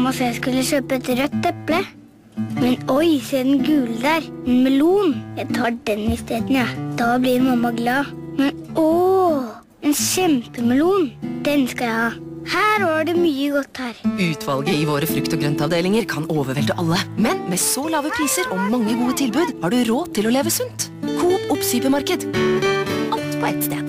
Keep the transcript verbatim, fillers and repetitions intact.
Mamma sa jeg skulle kjøpe et rødt eple. Men oi, se den gule der. En melon. Jeg tar den i stedet, ja. Da blir mamma glad. Men åh, en kjempemelon. Den skal jeg ha. Her var det mye godt her. Utvalget i våre frukt- og grøntavdelinger kan overvelte alle. Men med så lave priser og mange gode tilbud har du råd til å leve sunt. Coop Opp Supermarked. Alt på ett sted.